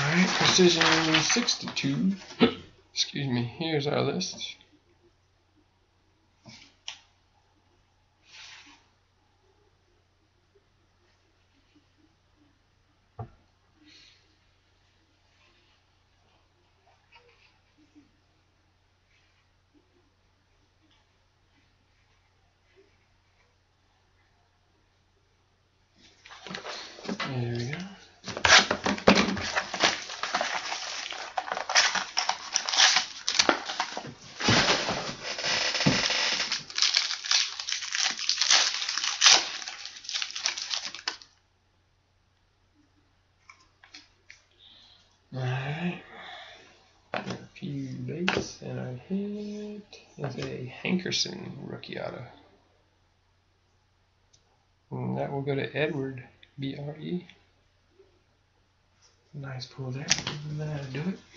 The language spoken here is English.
Alright, Precision 62. Excuse me, here's our list. There we go. Alright. A few base, and our hit is a Hankerson rookie auto. And that will go to Edward, BRE. Nice pull there. That'll do it.